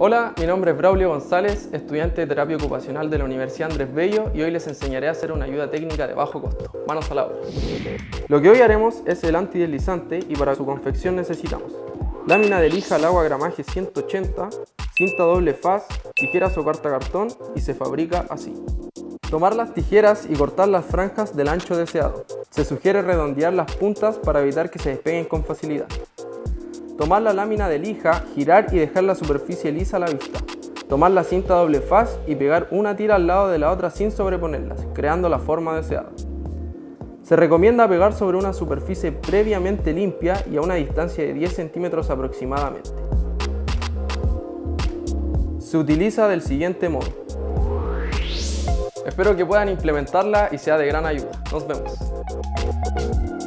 Hola, mi nombre es Braulio González, estudiante de terapia ocupacional de la Universidad Andrés Bello, y hoy les enseñaré a hacer una ayuda técnica de bajo costo. Manos a la obra. Lo que hoy haremos es el antideslizante y para su confección necesitamos lámina de lija al agua gramaje 180, cinta doble faz, tijeras o carta cartón y se fabrica así. Tomar las tijeras y cortar las franjas del ancho deseado. Se sugiere redondear las puntas para evitar que se despeguen con facilidad. Tomar la lámina de lija, girar y dejar la superficie lisa a la vista. Tomar la cinta doble faz y pegar una tira al lado de la otra sin sobreponerlas, creando la forma deseada. Se recomienda pegar sobre una superficie previamente limpia y a una distancia de 10 centímetros aproximadamente. Se utiliza del siguiente modo. Espero que puedan implementarla y sea de gran ayuda. Nos vemos.